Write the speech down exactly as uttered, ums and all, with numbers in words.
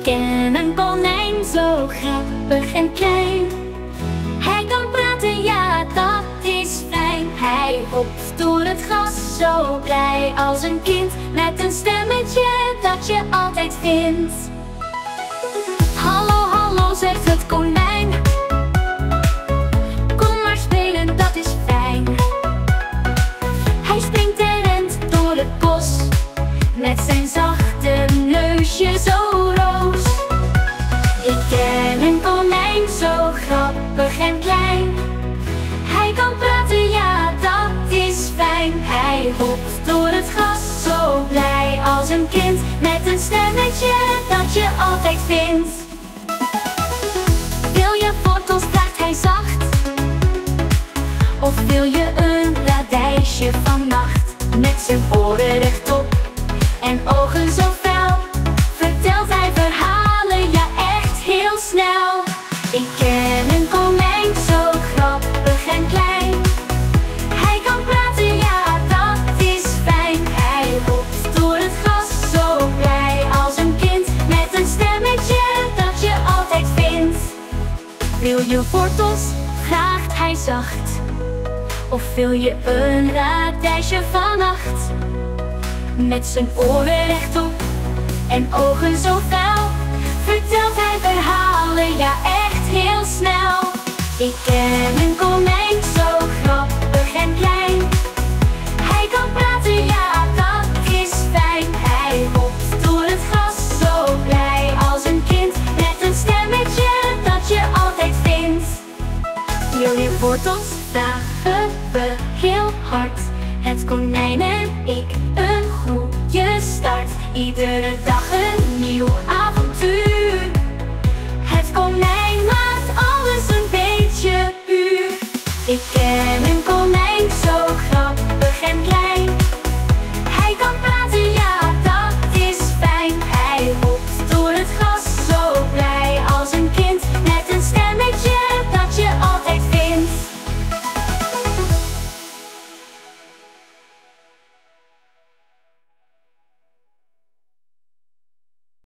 ken een konijn, zo grappig en klein. Hij kan praten, ja, dat is fijn. Hij hopt door het gras, zo blij als een kind, met een stemmetje dat je altijd vindt. Hallo, hallo, zegt het konijn. Kom maar spelen, dat is fijn. Hij springt en rent door het bos, met zijn zachte neusje zo roos. Ik ken een konijn, zo grappig en klein. Hij kan praten, ja, dat is fijn. Hij hopt door het gras, zo blij als een kind, met een stemmetje dat je altijd vindt. Wil je wortels, vraagt hij zacht, of wil je een radijsje van nacht? Met zijn oren rechtop en ogen zo fel, vertelt hij verhalen, ja, echt heel snel. Ik ken een konijn, zo grappig en klein. Hij kan praten, ja, dat is fijn. Hij hopt door het gras, zo blij als een kind, met een stemmetje dat je altijd vindt. Wil je wortels, vraagt hij zacht, of wil je een radijsje van nacht? Met zijn oren rechtop en ogen zo fel, vertelt hij verhalen, ja, echt heel snel. Ik ken een konijn, zo grappig en klein. Hij kan praten, ja, dat is fijn. Hij hopt door het gras, zo blij als een kind, met een stemmetje dat je altijd vindt. Wil je wortels, vragen we heel hard. Het konijn en ik, een goede start. Iedere dag een nieuw